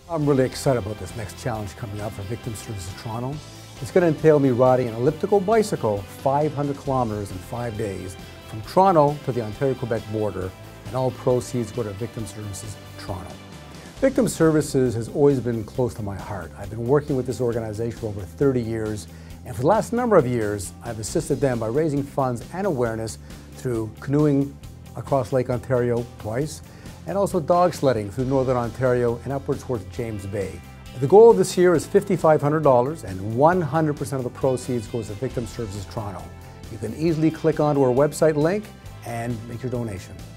I'm really excited about this next challenge coming up for Victim Services Toronto. It's going to entail me riding an elliptical bicycle 500 kilometers in 5 days from Toronto to the Ontario-Quebec border, and all proceeds go to Victim Services Toronto. Victim Services has always been close to my heart. I've been working with this organization for over 30 years, and for the last number of years, I've assisted them by raising funds and awareness through canoeing across Lake Ontario twice, and also dog sledding through Northern Ontario and upwards towards James Bay. The goal of this year is $5,500, and 100% of the proceeds goes to Victim Services Toronto. You can easily click onto our website link and make your donation.